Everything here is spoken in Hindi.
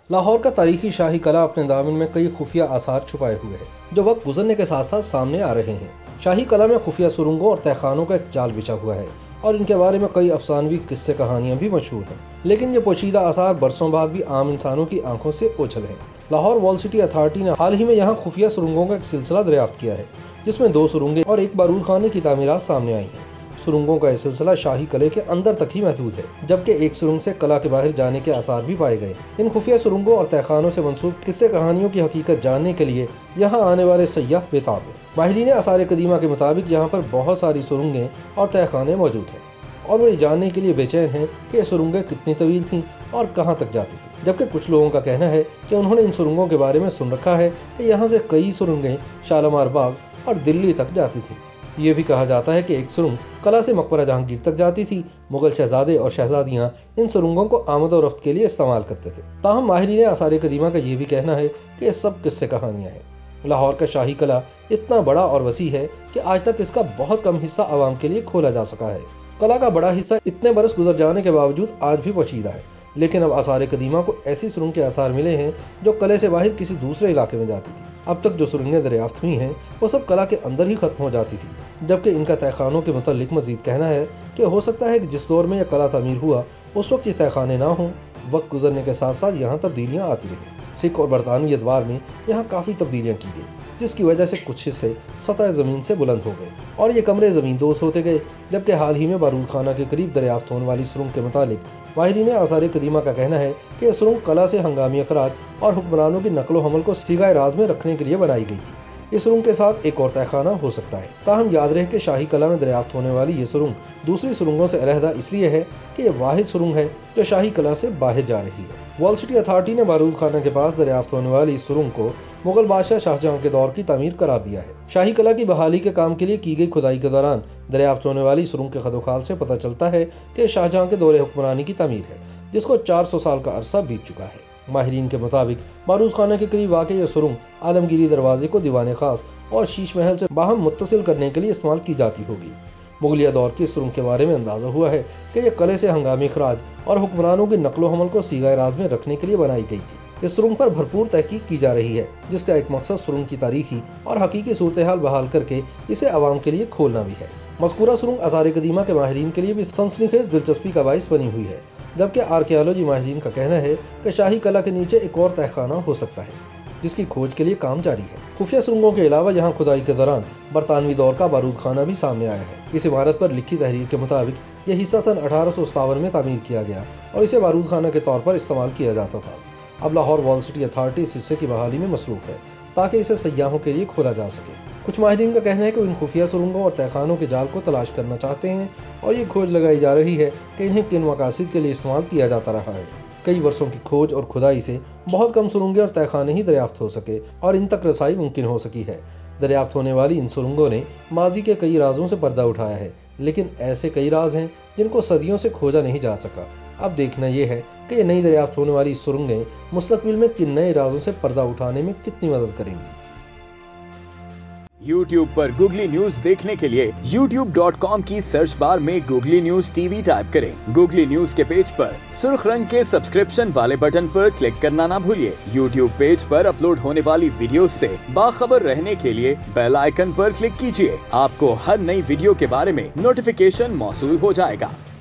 लाहौर का तारीखी शाही कला अपने दामन में कई खुफिया आसार छुपाए हुए है, जो वक्त गुजरने के साथ साथ सामने आ रहे हैं। शाही कला में खुफिया सुरंगों और तहखानों का एक जाल बिछा हुआ है और इनके बारे में कई अफसानवी किस्से कहानियां भी मशहूर हैं। लेकिन ये पोशीदा आसार बरसों बाद भी आम इंसानों की आंखों से ओझल हैं। लाहौर वॉल सिटी अथॉरिटी ने हाल ही में यहाँ खुफिया सुरंगों का एक सिलसिला दरियाफ्त किया है, जिसमें 2 सुरंगें और एक बारूद खाने की तामीरात सामने आई हैं। सुरंगों का यह सिलसिला शाही किले के अंदर तक ही महदूद है, जबकि एक सुरंग से कला के बाहर जाने के आसार भी पाए गए। इन खुफिया सुरंगों और तहखानों से मंसूब किस्से कहानियों की हकीकत जानने के लिए यहाँ आने वाले सयाह बेताब हैं। माहिरीन आसार कदीमा के मुताबिक यहाँ पर बहुत सारी सुरंगें और तहखाने मौजूद हैं और वो ये जानने के लिए बेचैन हैं कि ये सुरंगें कितनी तवील थीं और कहाँ तक जाती थी। जबकि कुछ लोगों का कहना है कि उन्होंने इन सुरंगों के बारे में सुन रखा है कि यहाँ से कई सुरंगें शालीमार बाग और दिल्ली तक जाती थी। ये भी कहा जाता है कि एक सुरंग कला से मकबरा जहांगीर तक जाती थी। मुगल शहजादे और शहजादियां इन सुरंगों को आमद और रफ्त के लिए इस्तेमाल करते थे। ताहम माहिरीन आसार कदीमा का ये भी कहना है कि ये सब किस्से कहानियां हैं। लाहौर का शाही कला इतना बड़ा और वसी है कि आज तक इसका बहुत कम हिस्सा आवाम के लिए खोला जा सका है। कला का बड़ा हिस्सा इतने बरस गुजर जाने के बावजूद आज भी पोशीदा है, लेकिन अब आसार कदीमा को ऐसी सुरंग के आसार मिले हैं जो कले से बाहर किसी दूसरे इलाके में जाती थी। अब तक जो सुरंगें दरियाफ्त हुई हैं वो सब कला के अंदर ही खत्म हो जाती थी, जबकि इनका तहखानों के मुतालिक मजीद कहना है कि हो सकता है कि जिस दौर में यह कला तमीर हुआ उस वक्त ये तहखाने ना हों। वक्त गुजरने के साथ साथ यहाँ तब्दीलियाँ आती रहीं। सिख और बरतानवी अदवार में यहाँ काफ़ी तब्दीलियाँ की गई, जिसकी वजह से कुछ हिस्से सतह ज़मीन से बुलंद हो गए और ये कमरे ज़मीन दोज़ होते गए। जबकि हाल ही में बारूद खाना के करीब दरियाफ्त होने वाली सुरंग के मुतालिक माहिरीन आसार कदीमा का कहना है कि यह सुरंग कला से हंगामी अखराज और हुक्मरानों की नकलो हमल को सीगाए राज में रखने के लिए बनाई गई थी। इस सुरंग के साथ एक और तहखाना हो सकता है। ताहम याद रहे कि शाही कला में दरियाफ्त होने वाली ये सुरंग दूसरी सुरंगों से अलहदा इसलिए है कि यह वाहिद सुरंग है जो शाही कला से बाहर जा रही है। वॉल सिटी अथॉरिटी ने बारूद खाना के पास दरियाफ्त होने वाली इस सुरंग को मुगल बादशाह शाहजहां के दौर की तामीर करार दिया है। शाही कला की बहाली के काम के लिए की गई खुदाई के दौरान दरियाफ्त होने वाली सुरंग के खदोखाल से पता चलता है कि शाहजहां के दौरे हुक्मरानी की तामीर है, जिसको 400 साल का अरसा बीत चुका है। माहिरीन के मुताबिक बारूद खाना के करीब वाक़ यह सुरंग आलमगीरी दरवाजे को दीवान खास और शीश महल से बाहम मुत्तसिल करने के लिए इस्तेमाल की जाती होगी। मुगलिया दौर की सुरंग के बारे में अंदाज़ा हुआ है कि यह कले से हंगामी खराज और हुक्मरानों की नकलो हमल को सीगाए राज में रखने के लिए बनाई गई थी। इस सुरंग पर भरपूर तहकीक की जा रही है, जिसका एक मकसद सुरंग की तारीखी और हकीकी सूरत हाल बहाल करके इसे आवाम के लिए खोलना भी है। मज़कूरा सुरंग आसार कदीमा के माहिरीन के लिए भी सनसनीखेज दिलचस्पी का बाइस बनी हुई है, जबकि आर्कियोलॉजी माहिरीन का कहना है कि शाही कला के नीचे एक और तहखाना हो सकता है, जिसकी खोज के लिए काम जारी है। खुफिया सुरंगों के अलावा यहाँ खुदाई के दौरान बरतानवी दौर का बारूद खाना भी सामने आया है। इस इमारत पर लिखी तहरीर के मुताबिक यह हिस्सा सन 1857 में तामीर किया गया और इसे बारूद खाना के तौर पर इस्तेमाल किया जाता था। अब लाहौर वॉल सिटी अथॉरिटी इस हिस्से की बहाली में मसरूफ़ है ताकि इसे सयाहों के लिए खोला जा सके। कुछ माहिरीन का कहना है कि इन खुफिया सुरंगों और तहखानों के जाल को तलाश करना चाहते हैं और ये खोज लगाई जा रही है कि इन्हें किन मकासद के लिए इस्तेमाल किया जाता रहा है। कई वर्षों की खोज और खुदाई से बहुत कम सुरंगें और तहखाने ही दरियाफ्त हो सके और इन तक रसाई मुमकिन हो सकी है। दरियाफ्त होने वाली इन सुरंगों ने माजी के कई राजों से पर्दा उठाया है, लेकिन ऐसे कई राज हैं जिनको सदियों से खोजा नहीं जा सका। अब देखना यह है कि ये नई दरियाफ्त होने वाली सुरंगें मुस्तकबिल में किन नए राजों से पर्दा उठाने में कितनी मदद करेंगी। YouTube पर Googly न्यूज देखने के लिए youtube.com की सर्च बार में Googly न्यूज TV टाइप करें। Googly न्यूज के पेज पर सुर्ख रंग के सब्सक्रिप्शन वाले बटन पर क्लिक करना ना भूलिए। YouTube पेज पर अपलोड होने वाली वीडियोस से बाखबर रहने के लिए बेल आइकन पर क्लिक कीजिए। आपको हर नई वीडियो के बारे में नोटिफिकेशन मौसूल हो जाएगा।